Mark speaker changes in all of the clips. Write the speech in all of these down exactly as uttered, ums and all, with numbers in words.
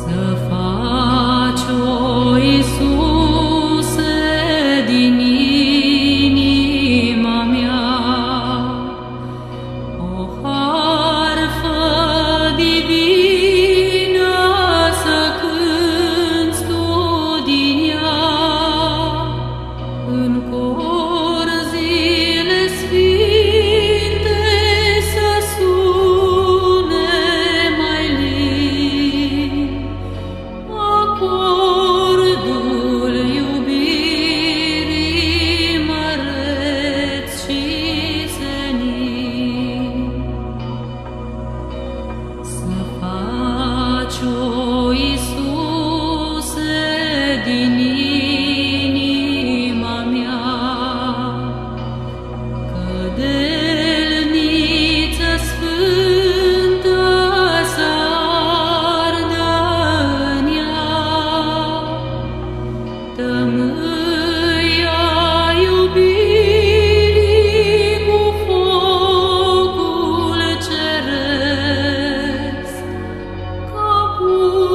Speaker 1: Să faci, o Iisuse, din inima mea o harfă divină, să cânți tu din ea în cor zile sfinte, să sune mai lin acordul iubirii măreț și senin. Să faci, o Iisuse, din inima mea cădelniță sfântă, să ardă în ea tămâia iubirii cu focul ceresc, ca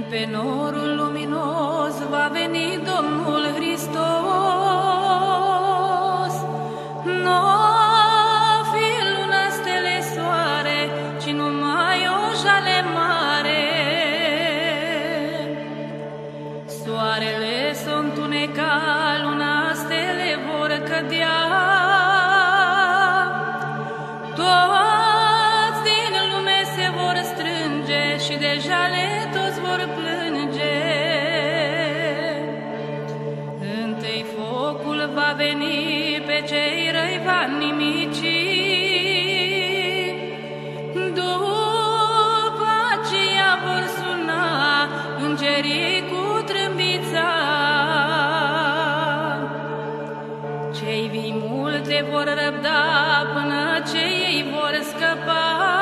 Speaker 2: pe norul luminos va veni Domnul Hristos. Nu fi lună, stele, soare, ci numai o jale mare. Soarele s-o întuneca, luna, stele vor cădea. Toți din lume se vor strânge și de jale toți vor plânge. Întâi focul va veni, pe cei răi va nimici. După aceea vor suna îngerii cu trâmbița. Cei vii multe vor răbda până ce ei vor scăpa.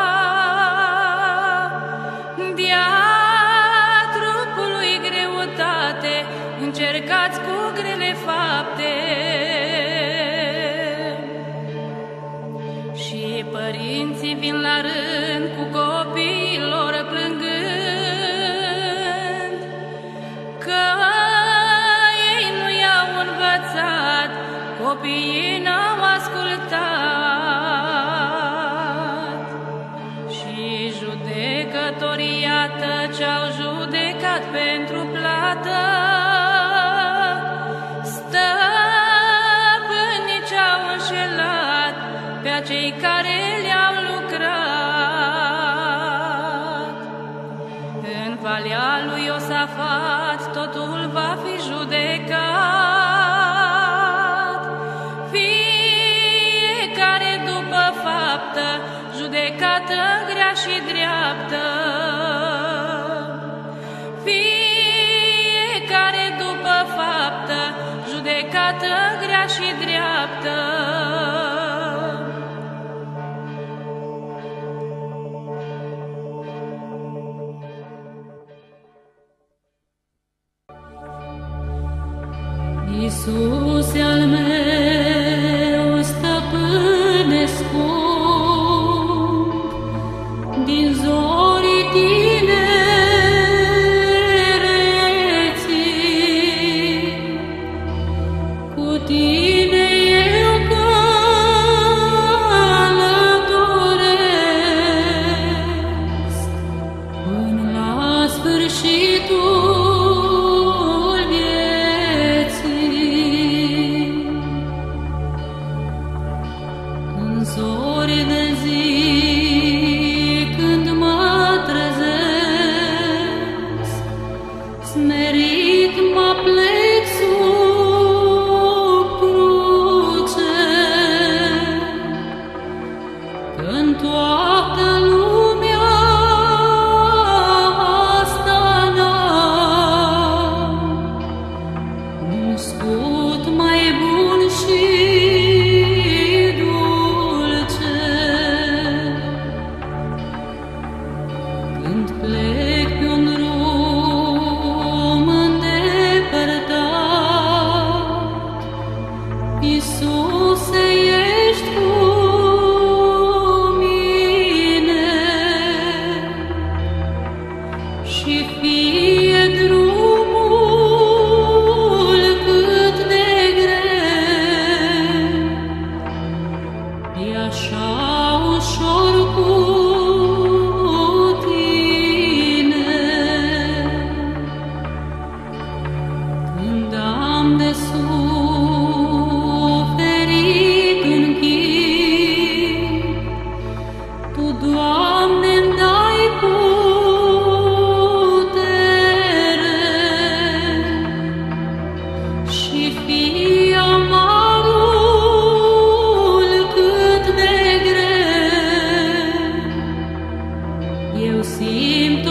Speaker 2: De-a trupului greutate, încercați cu grele fapte. Și părinții vin la rând cu copiii lor plângând, că ei nu i-au învățat, copiii n-au ascultat. Și judecătorii, iată ce-au judecat pentru plată, stăpânii ce-au înșelat pe acei care le-au lucrat. În valea lui Iosafat totul va fi judecat, fiecare după faptă, judecată grea și dreaptă. Fiecare după faptă, judecată grea și dreaptă.
Speaker 1: Iisuse al meu, stăpâne scump, din zorii tinereții, cu tine eu călătoresc până la sfârșitul zori de zi, când mă trezesc, smerit mă plec sub cruce, când toată lumea asta n-am un scut mai bun și plec pe un drum îndepărtat. Iisuse, ești cu mine și fie drumul cât de greu, e așa ușor cu de suferit în chin, Tu, Doamne-mi dai putere și fie amarul cât de greu, eu simt o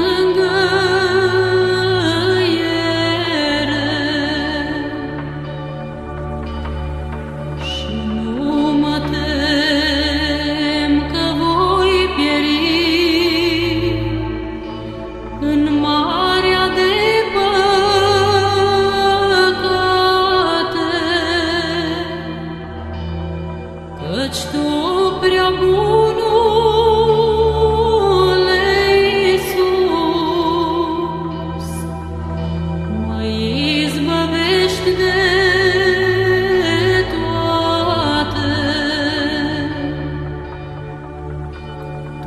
Speaker 1: căci Tu, prea bunule Iisus,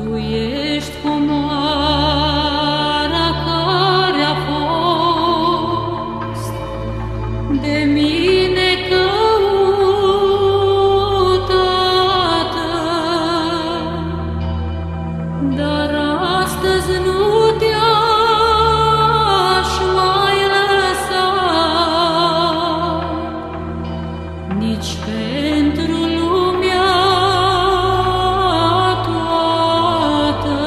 Speaker 1: ești comoara care a fost de mine căutată, dar astăzi nu te-aș mai lăsa nici pentru lumea toată,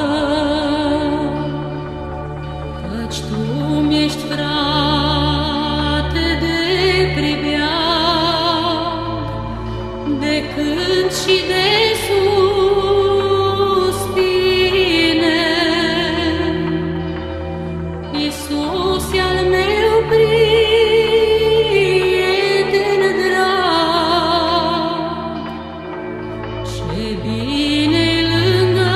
Speaker 1: căci tu mi-ești frate de pribeag, de cânt și de suspine. Iisus e al meu prieten drag, ce bine-i lângă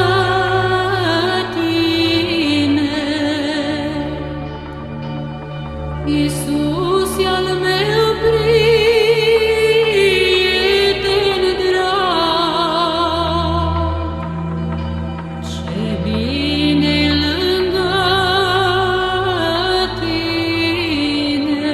Speaker 1: tine. Iisus e al meu prieten drag, ce bine-i lângă tine.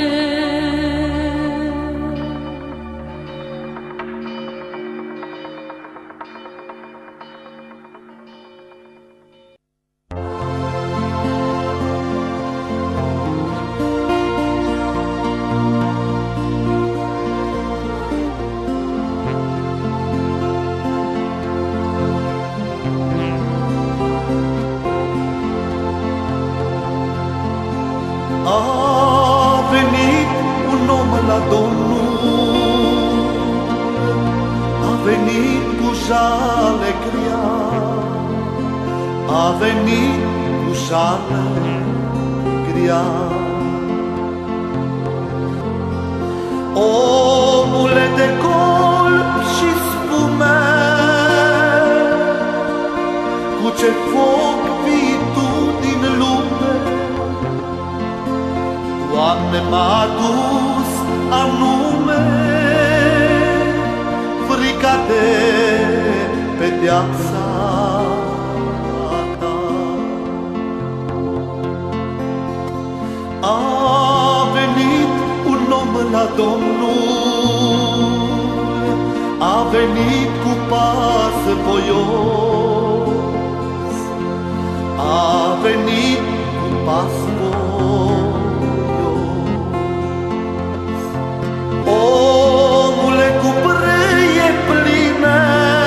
Speaker 3: A venit un om la Domnul, a venit cu jale grea, a venit cu jale grea. Omule de colp și spume, cu ce foc vii tu din lume, Doamne, m-a dus anume frica de pedeapsa ta. A venit un om la Domnul, a venit cu pas voios, a venit cu pas voios. Omule cu breie pline,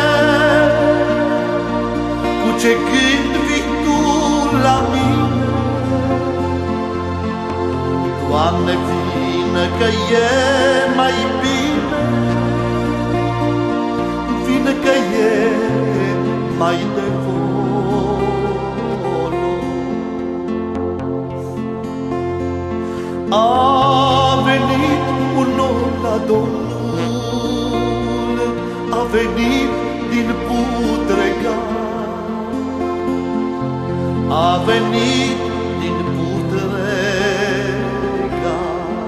Speaker 3: cu ce gând vii tu la mine? Doamne, vină că e mai bine, vină că e mai de folos. A venit un om la Domnul, a venit din Putrega, a venit din Putrega.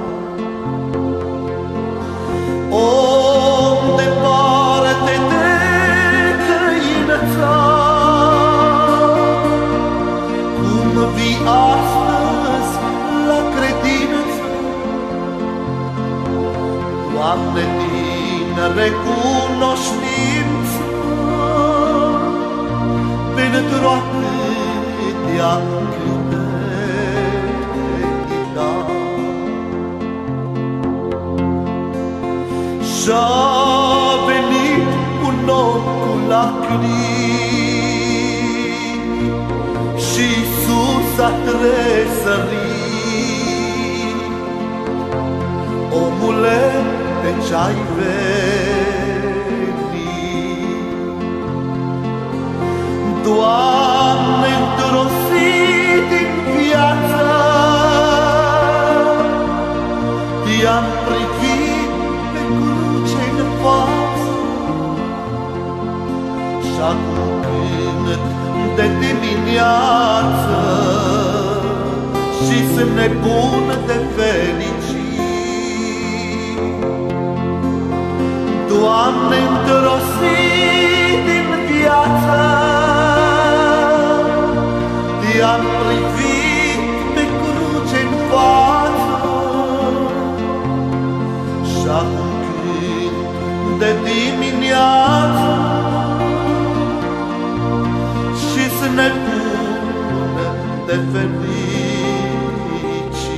Speaker 3: Om departe de căinăța, cum vii astăzi la credință? Doamne, din recunoștință pentru atâtea cântări. Și-a venit un om cu lacrimi și Iisus a tresărit. Omule, de ce-ai venit? Doamne, într-o zi din viață te-am privit pe cruce în față și acum cânt de dimineață și sunt nebun de fericit. Doamne, într-o zi din viață ne cunune de fericii.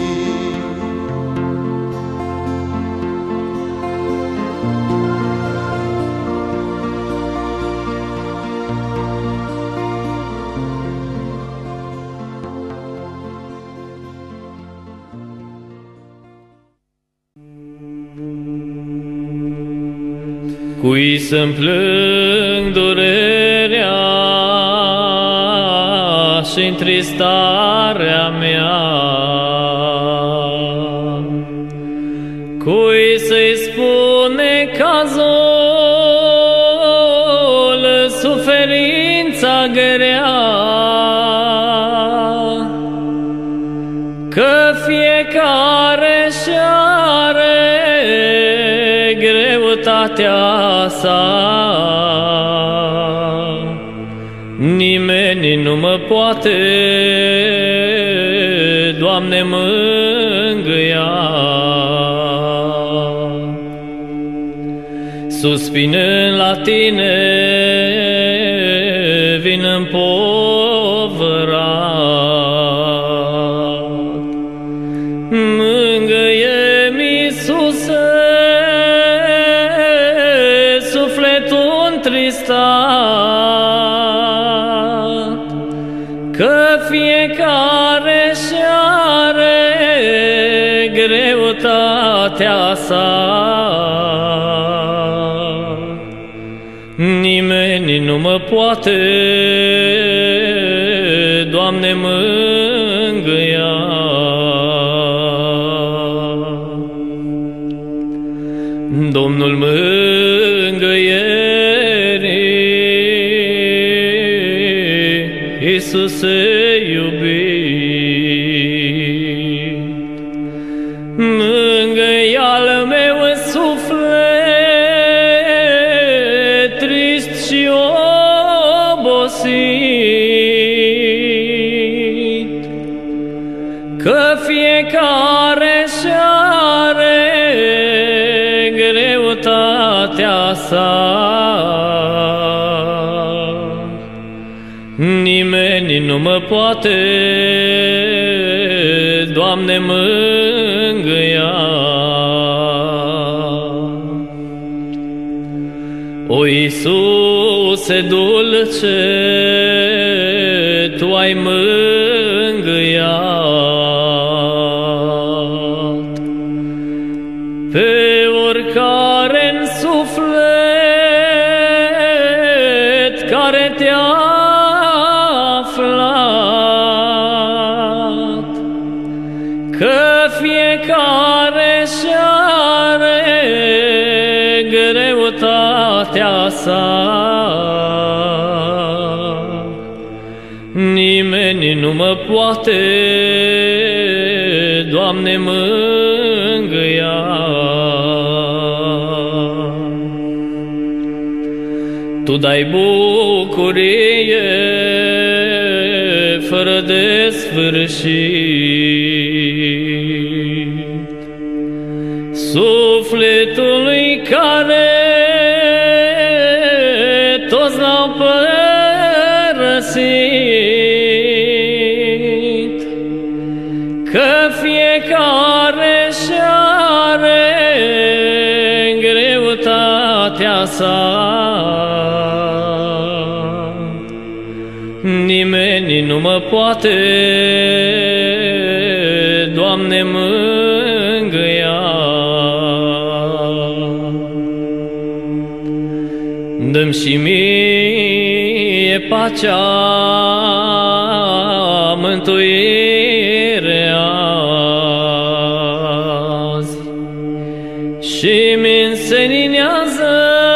Speaker 4: Cui să-mi plâng durerea și întristarea mea, cui să-i spun necazul, suferința grea, că fiecare și-are greutatea sa, nimeni nu mă poate, Doamne, mângâia. Suspinând la Tine, vin împovărat. Mângâie-mi, Iisuse, sufletul întristat, că fiecare și-are greutatea sa, nimeni nu mă poate, Doamne, mângâia. Domnul mângâierii, Iisuse iubit, mângâie-al meu suflet trist și obosit, că fiecare și-are greutatea sa, nimeni nu mă poate, Doamne, mângâia. O Iisuse dulce, Tu ai mângâiat pe oricare-n suflet care te-a aflat, că fiecare și-are greutatea sa, nimeni nu mă poate, Doamne, mângâia. Tu dai bucurie fără de sfârșit sufletului care toți l-au părăsit, că fiecare și-are greutatea sa, nimeni nu mă poate, Doamne, mângâia. Dă-mi și mie pacea, mântuirea azi și-mi înseninează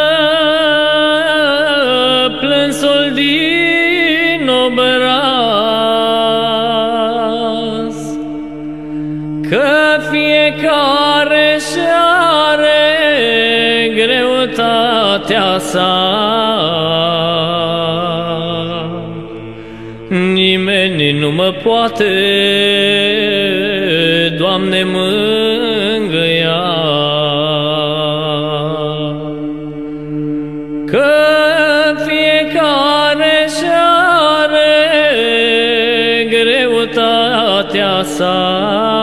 Speaker 4: plânsul din obraz, că fiecare și-are greutatea sa, nimeni nu mă poate, Doamne, mângâia. Că fiecare și-are voia sa.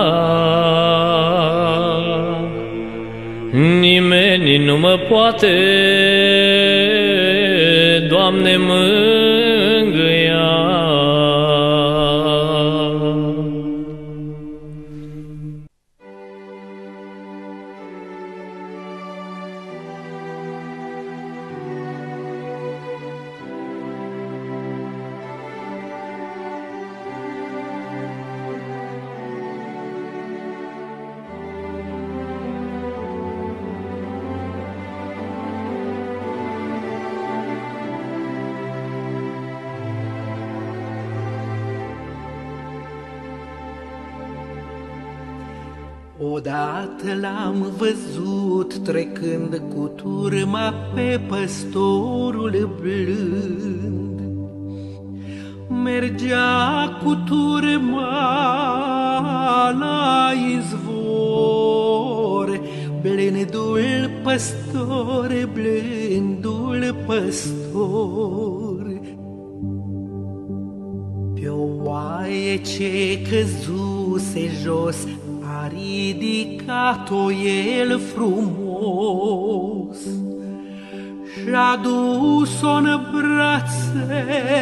Speaker 4: Nimeni nu mă poate, Doamne, mângâia.
Speaker 3: Odată l-am văzut trecând cu turma pe păstorul blând. Mergea cu turma la izvor, blândul păstor, blândul păstor. Pe o oaie ce căzuse jos, a ridicat-o el frumos și-a dus-o în brațe,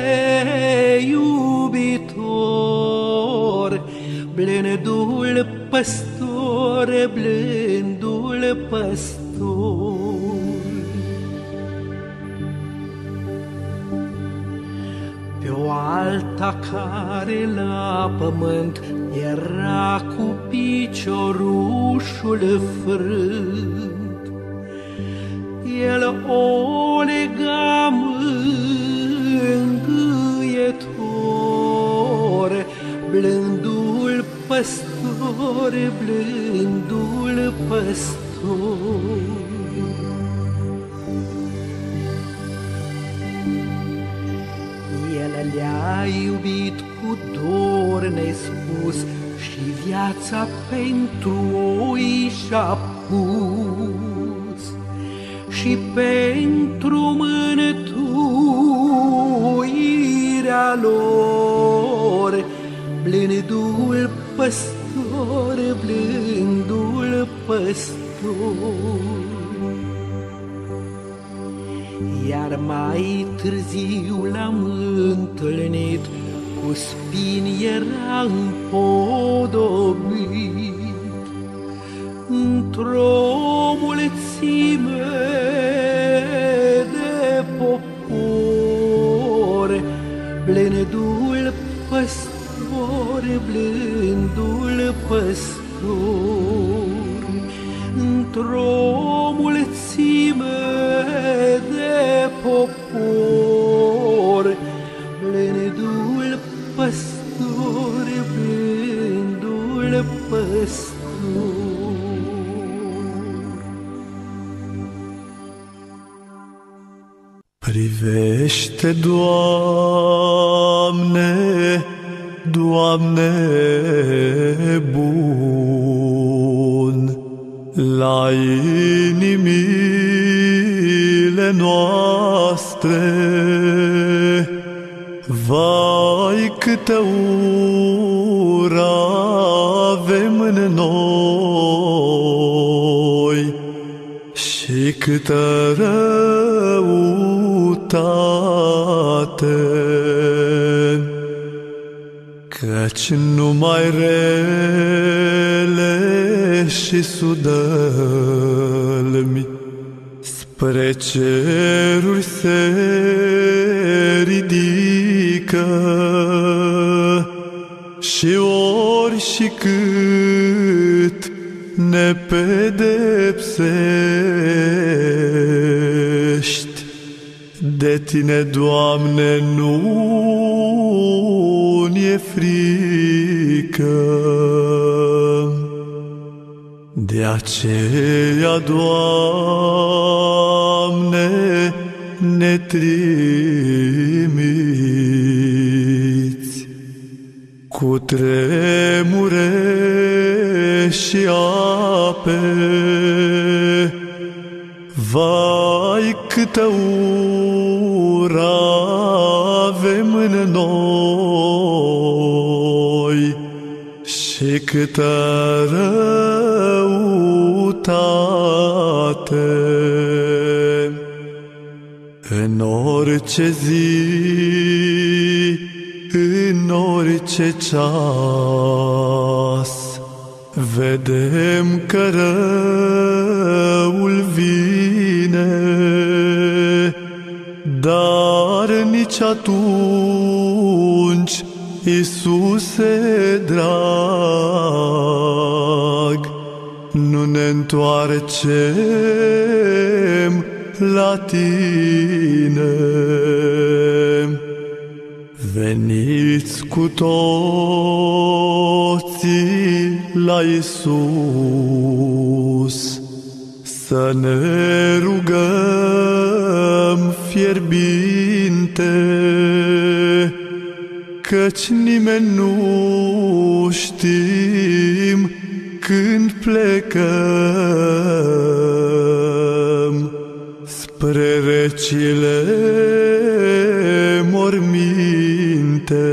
Speaker 3: iubitor, blândul păstor, blândul păstor. Pe o alta care la pământ era cu piciorușul frânt, el o lega mângâietor, blândul păstor, blândul păstor. El le-a iubit cu dor nespus și viața pentru oi și-a pus, și pentru mântuirea lor, blândul păstor, blândul păstor. Iar mai târziu l-am întâlnit, cu spini era împodobit, într-o mulțime de popor, blândul păstor, blândul păstor, într-o mulțime de popor, blândul păstor, blândul păstor. Privește, Doamne, Doamne bun, la inimile noastre. Vai, câtă ură avem în noi și câtă răutate, căci numai rele și sudălmi spre ceruri se ridică, și ori și cât ne pedepsești, de Tine, Doamne, nu-mi-e frică. De aceea, Doamne, ne trimiți cu tremure și ape. Vai, câtă ură avem în noi și câtă răutate în orice zi, în orice ceas, vedem că răul vine, dar nici atunci, Iisuse drag, nu ne întoarcem la Tine. Veniți cu toții la Iisus, să ne rugăm fierbinte, căci nimeni nu știm când plecăm spre recile morminte.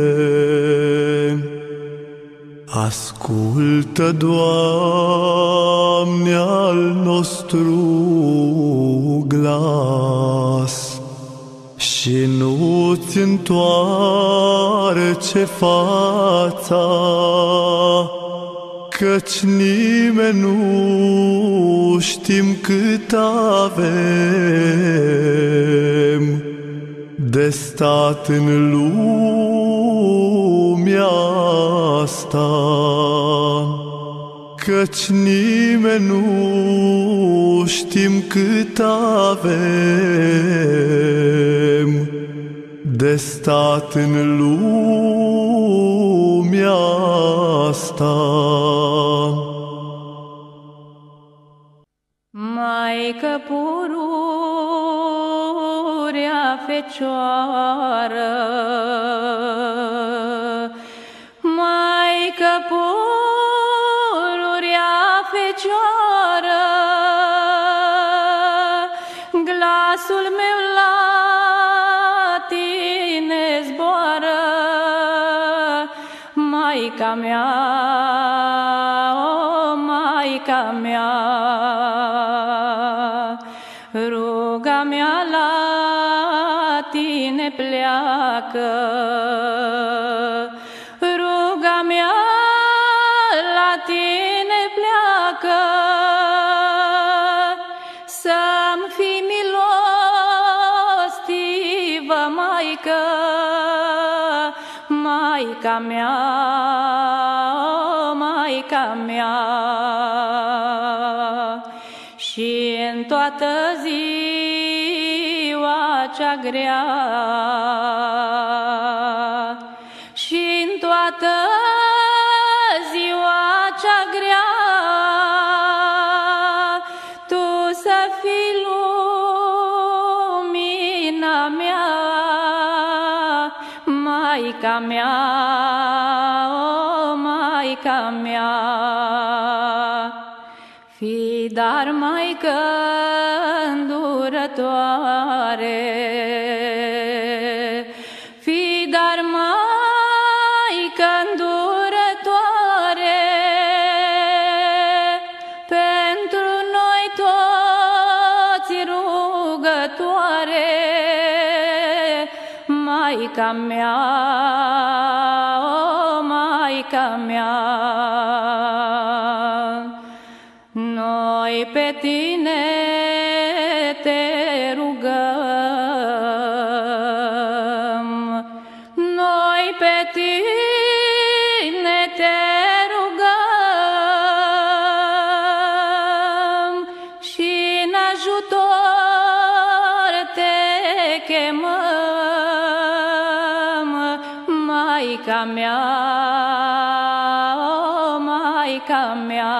Speaker 3: Ascultă, Doamne, al nostru glas și nu-ți întoarce fața, căci nimeni nu știm cât avem de stat în lumea asta, căci nimeni nu știm cât avem de stat în lumea asta.
Speaker 2: Maică pururea Fecioară, Maică pururea Fecioară, glasul meu la Tine zboară, Maica mea, o Maica mea, ruga mea la Tine pleacă, ruga mea la Tine pleacă, să-mi fii milostivă, Maică, Maica mea, o Maica mea. Și în toată ziua cea grea, și în toată ziua cea grea, Tu să fii lumina mea, Maica mea, o Maica mea. Fii dar, Maică îndurătoare, fii dar, Maică îndurătoare, pentru noi toți rugătoare, Maica mea, o Maica mea. Noi pe Tine te rugăm, noi pe Tine te rugăm și în ajutor te chemăm, Maica mea, o Maica mea.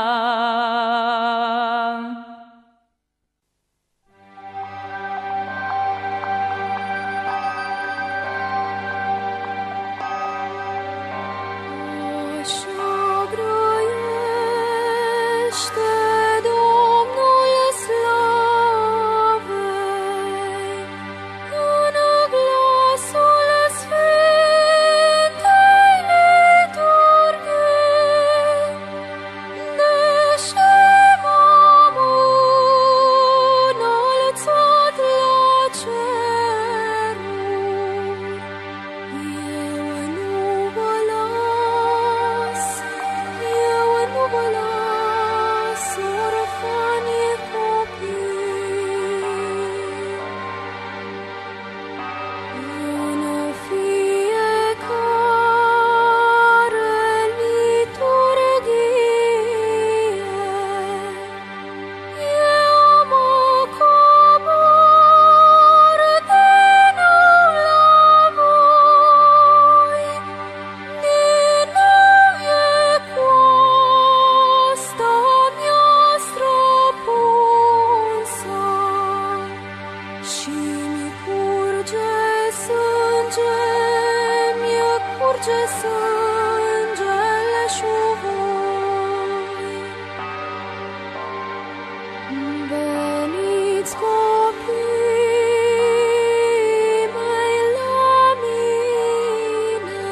Speaker 5: Glasul Sfintei liturghii
Speaker 1: curge sângele și voi. Veniți copii mei la mine,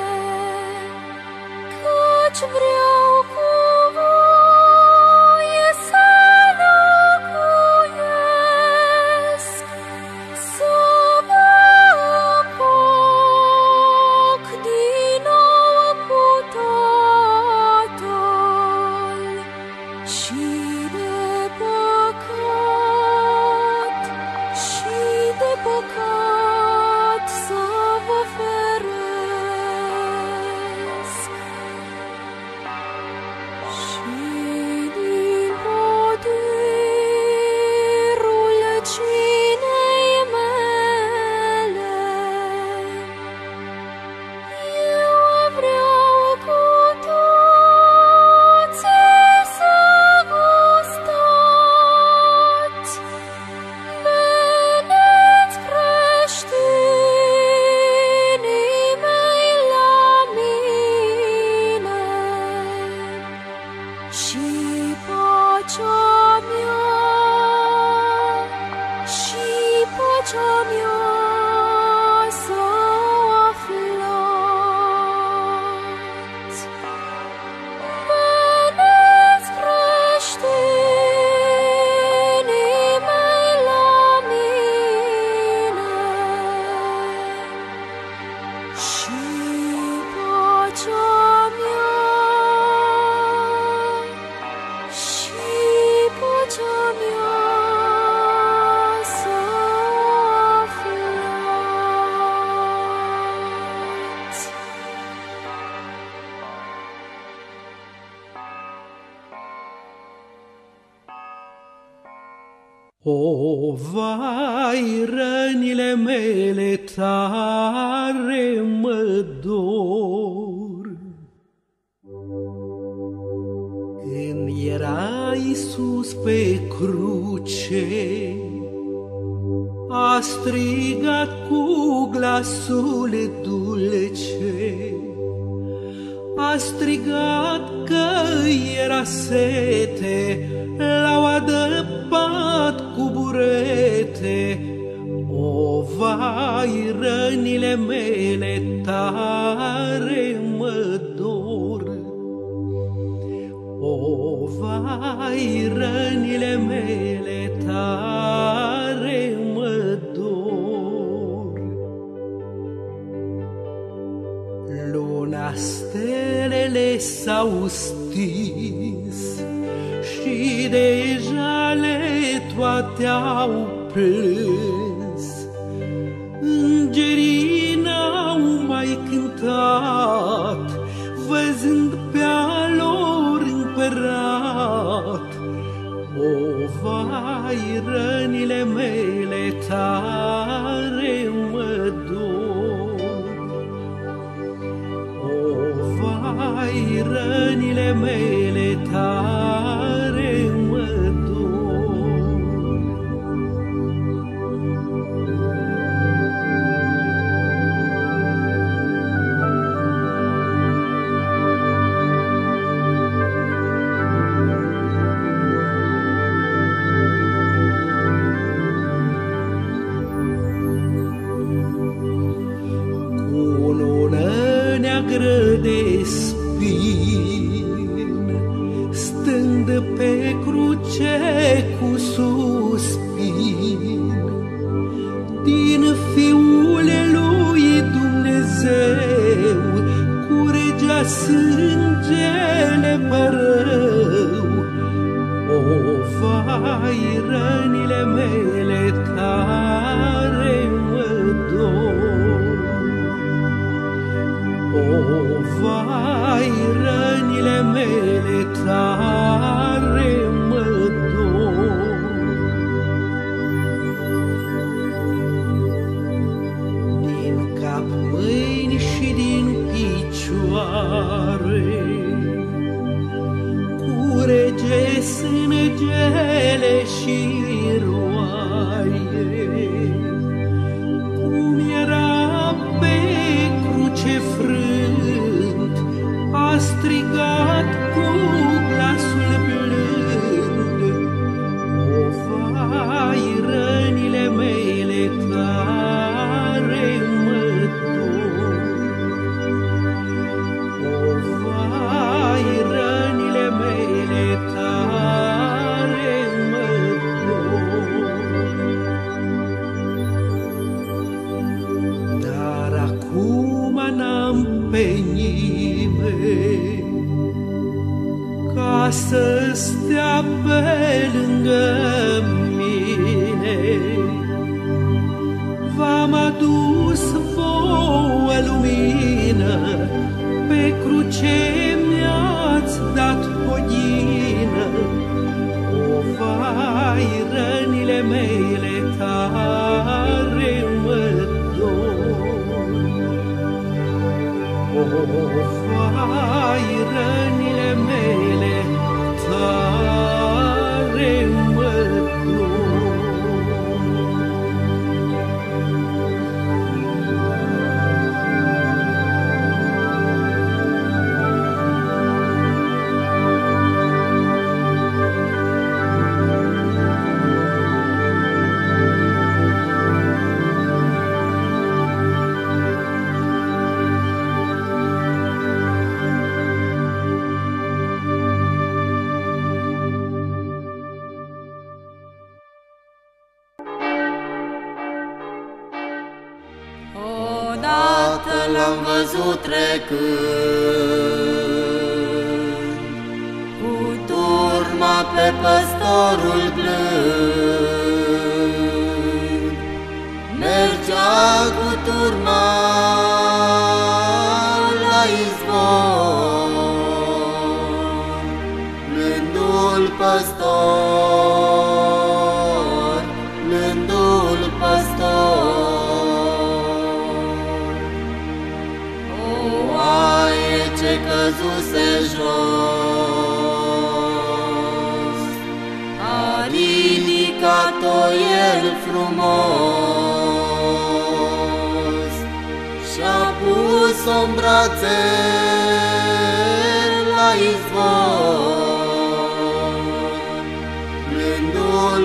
Speaker 1: căci vreau cu voi să locuiesc, să mă împac din nou cu Tatăl și de păcat, și de păcat să vă feresc. Și din potirul cinei mele, eu vreau cu toții să gustați. Veniți creștinii mei la mine, și pacea mea, și pacea mea să aflați. Veniți creștinii mei la mine, și pacea mea, și pacea mea să aflați.
Speaker 3: O, vai, rănile mele tare mă dor. Când era Iisus pe cruce, a strigat cu glasul dulce, a strigat că era sete, l-au adăpat cu burete. O, vai, rănile mele tare mă dor. O, vai, rănile mele tare mă dor. Luna, stelele s-au stins și deja le toate au plâns. Îngerii n-au mai cântat, văzând pe-a lor împărat. O, vai, rănile mele tare mă dor. O, vai, rănile mele tare mă dor. Neagră de spin, stând pe cruce cu suspin, din Fiul lui Dumnezeu curgea sângele părău. O, vai, rănile mele tare mă dor. O, vai, rănile mele tare mă dor. Din cap, mâini și din picioare curge sângele și roaie. Cum era pe cruce frânt pe nimeni, ca să stea pe lângă mine. V-am adus vouă lumină, pe cruce mi-ați dat hodină. O, vai, rănile mele tare mă dor. O, vai, rănile mele tare mă dor.
Speaker 5: L-am văzut trecând cu turma pe păstorul blând. Mergea cu turma la izvor, blândul păstor, blândul păstor. Ce căzuse jos, a ridicat-o el frumos și-a pus-o în brațe la izvor, blândul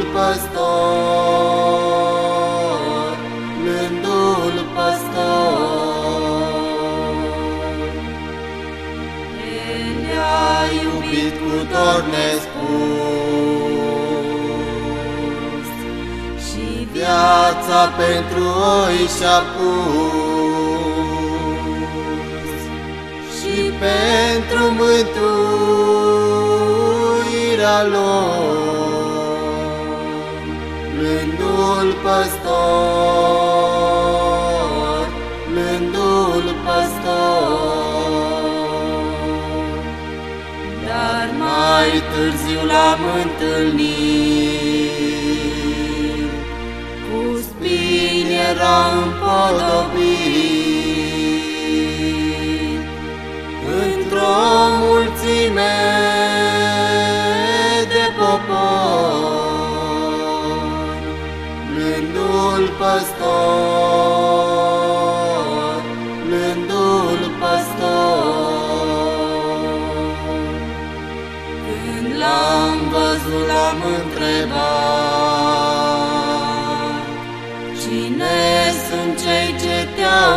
Speaker 5: păstor, blândul păstor. Cu dor nespus și viața pentru oi și-a pus, și pentru mântuirea lor, blândul păstor, blândul păstor. Mai târziu l-am întâlnit, cu spini era împodobit, într-o mulțime de popor, blândul păstor, blândul păstor. L-am văzut, l-am întrebat, cine sunt cei ce te-au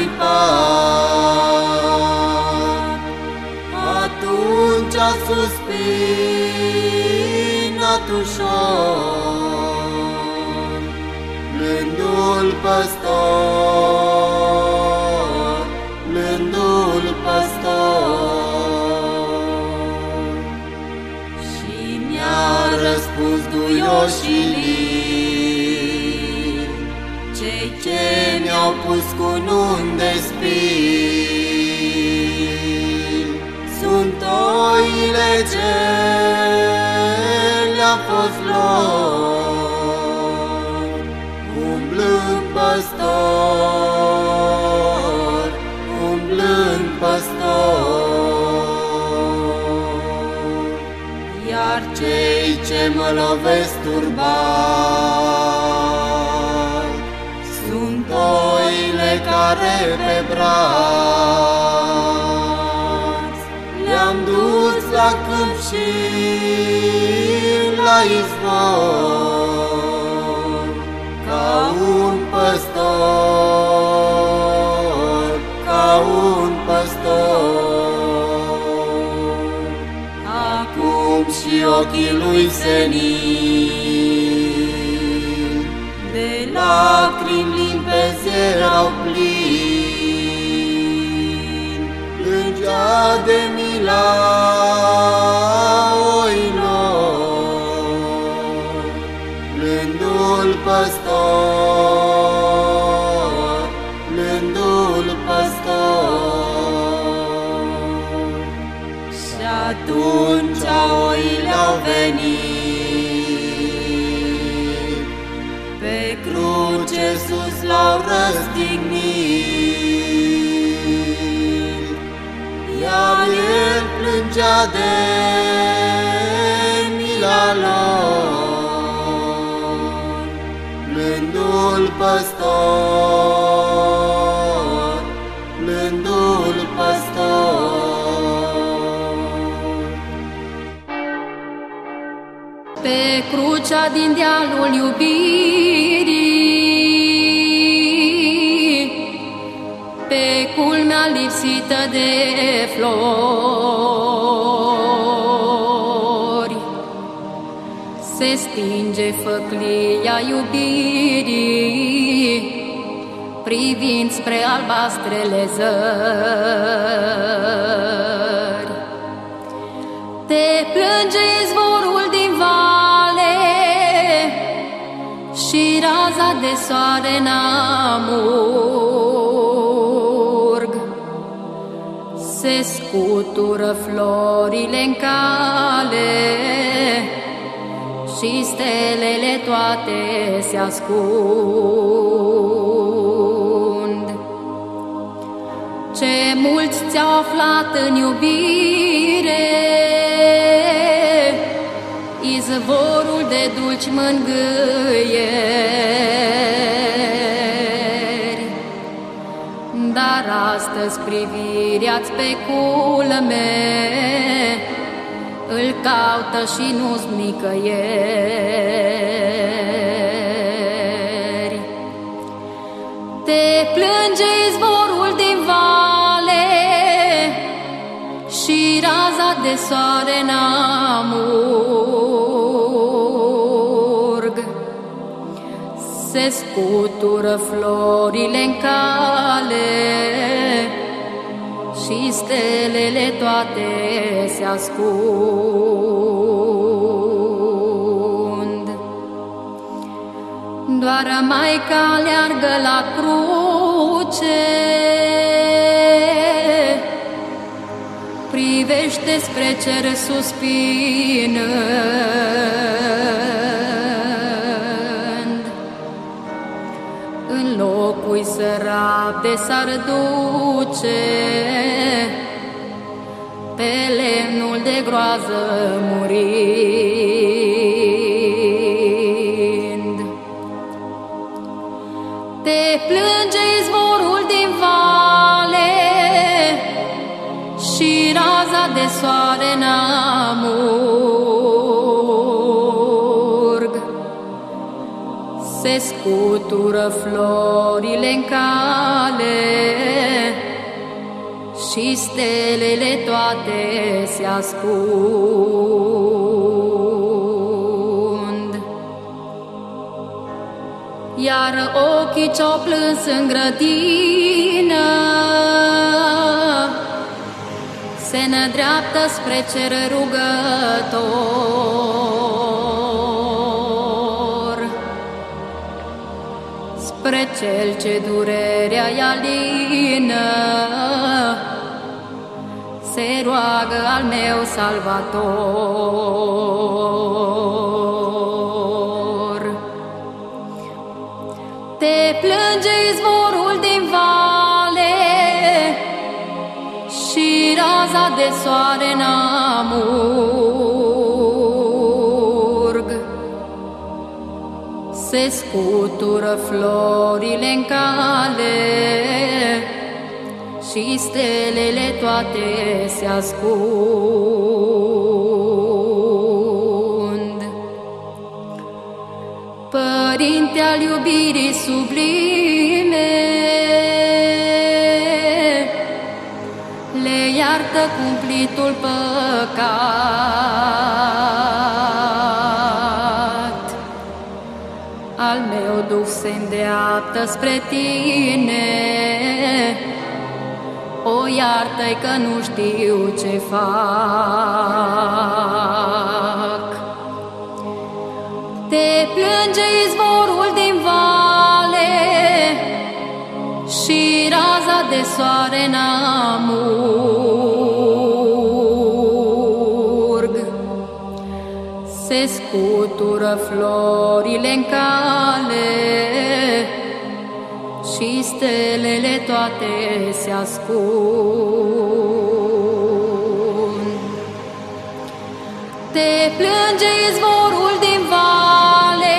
Speaker 5: scuipat? Atunci a suspinat ușor, blândul păstor, blândul păstor. Răspuns duios și lin, cei ce mi-au pus cununi de spin, sunt oile ce le-a fost lor, umblând păstor, umblând păstor. Iar cei ce mă lovesc turbat sunt oile care pe braț le-am dus la câmp și la izvor, ca un păstor, ca un păstor. Și ochii lui senin de lacrimi limpezi erau plini, de mila oilor, blândul păstor, blândul păstor. Și atunci oile au venit, pe cruce sus l-au răstignit, iar el plângea de mila lor, blândul păstor, blândul păstor.
Speaker 2: Pe crucea din dealul iubirii, pe culmea lipsită de flori, se stinge făclia iubirii, privind spre albastrele zări. Te plânge izvorul din vale și raza de soare n-amurg, se scutură florile în cale și stelele toate se ascund. Ce mulți ți-au aflat în iubire izvorul de dulci mângâieri, dar astăzi privirea-ți pe culme îl caută și nu-s nicăieri. Te plânge izvorul din vale și raza de soare n-amurg, se scutură florile în cale și stelele toate se ascund. Doar Maica aleargă la cruce, privește spre cer suspinând. În locul sărap de s-ar duce, pe lemnul de groază murind. Te plânge izvorul din vale și raza de soare n-amurg, se scutură florile în cale și stelele toate se ascund. Iar ochii ce-au plâns în grădină se îndreaptă spre cer rugător, spre cel ce durerea i alină, se roagă al meu Salvator. Te plânge izvorul din vale și raza de soare n-amurg, se scutură florile în cale și stelele toate se ascund. Părinte al iubirii sublime, le iartă cumplitul păcat. Al meu duh se îndreaptă spre tine, o iartă-i că nu știu ce fac. Te plânge izvorul din vale și raza de soare n-amurg. Se scutură florile-n cale și stelele toate se ascund. Te plânge izvorul din vale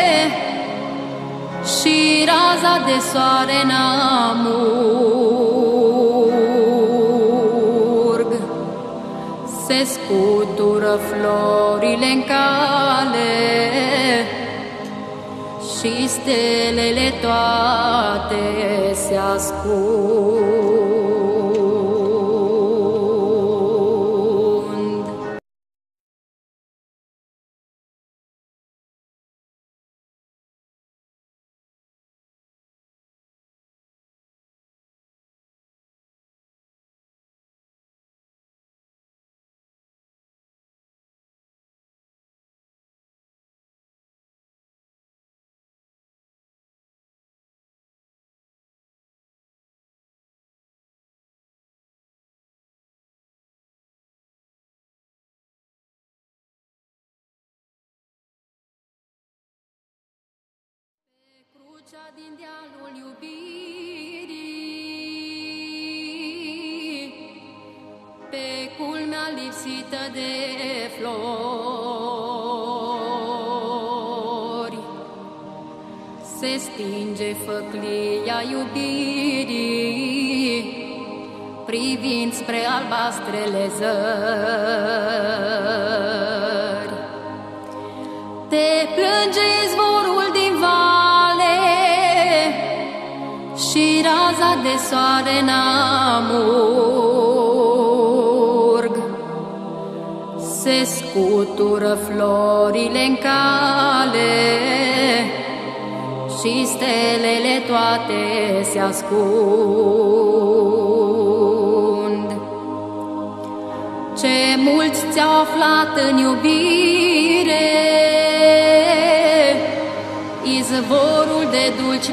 Speaker 2: și raza de soare n-amurg. Se scutură florile-n cale și stelele toate se ascund. Crucea din dealul iubirii, pe culmea lipsită de flori, se stinge făclia iubirii, privind spre albastrele zări. Te plânge izvorul din vale și raza de soare n-amurg. Se scutură florile-n cale și stelele toate se ascund. Ce mulți ți-au aflat în iubire izvorul de dulci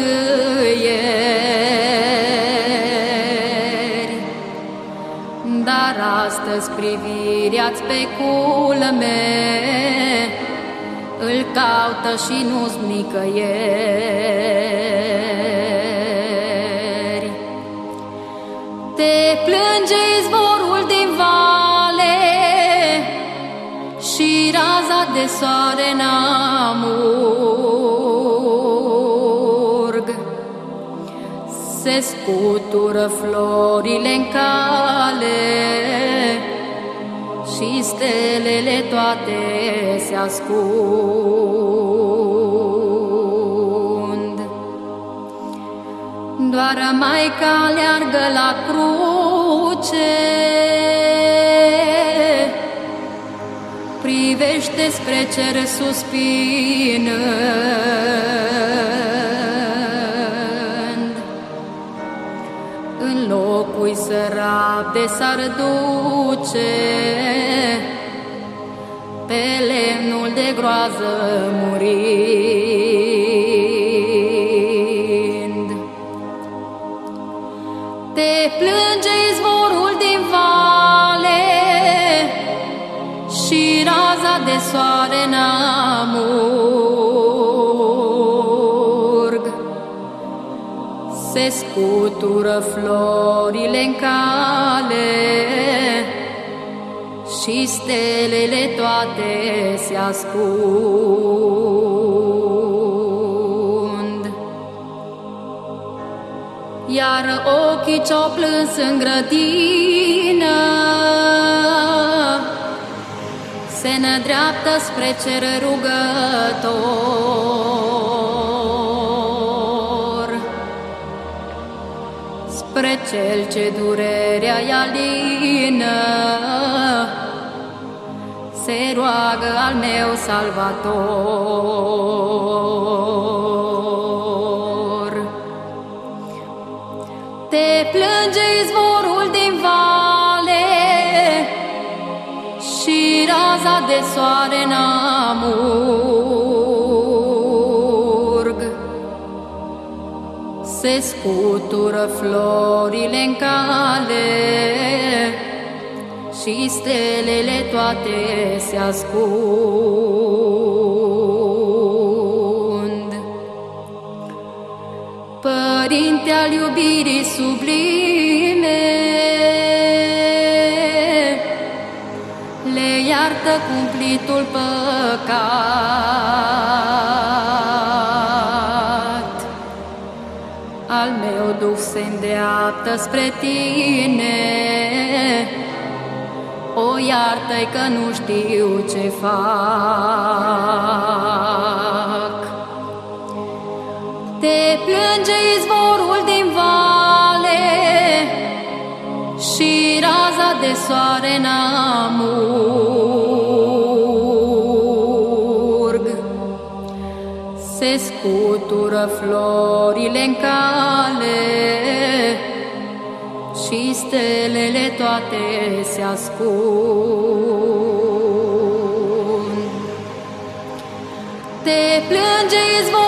Speaker 2: mângâieri, dar astăzi privirea-ți pe culme îl caută și nu-s nicăieri. Te plânge izvorul din vale și raza de soare n-amurg. Se scutură florile-n cale și stelele toate se ascund. Doar Maica aleargă la cruce, privește spre cer suspinând. În locul sărap de s-ar duce, pe lemnul de groază murind. Te plânge izvorul din vale și raza de soare n-amurg. Se scutură florile-n cale și stelele toate se ascund. Iar ochii ce-o plâns în grădină se nedreaptă spre cer rugător, spre cel ce durerea-i alină, se roagă al meu Salvator. Te plânge izvorul de soare n-amurg, se scutură florile-n cale și stelele toate se ascund. Părinte al iubirii sublime, le iartă cumplitul păcat. Al meu duh se îndeaptă spre tine, o iartă-i că nu știu ce fac. Te plânge izvorul din vale și raza de soare n-amurg, se scutură florile-n cale și stelele toate se ascund. Te plânge izvorul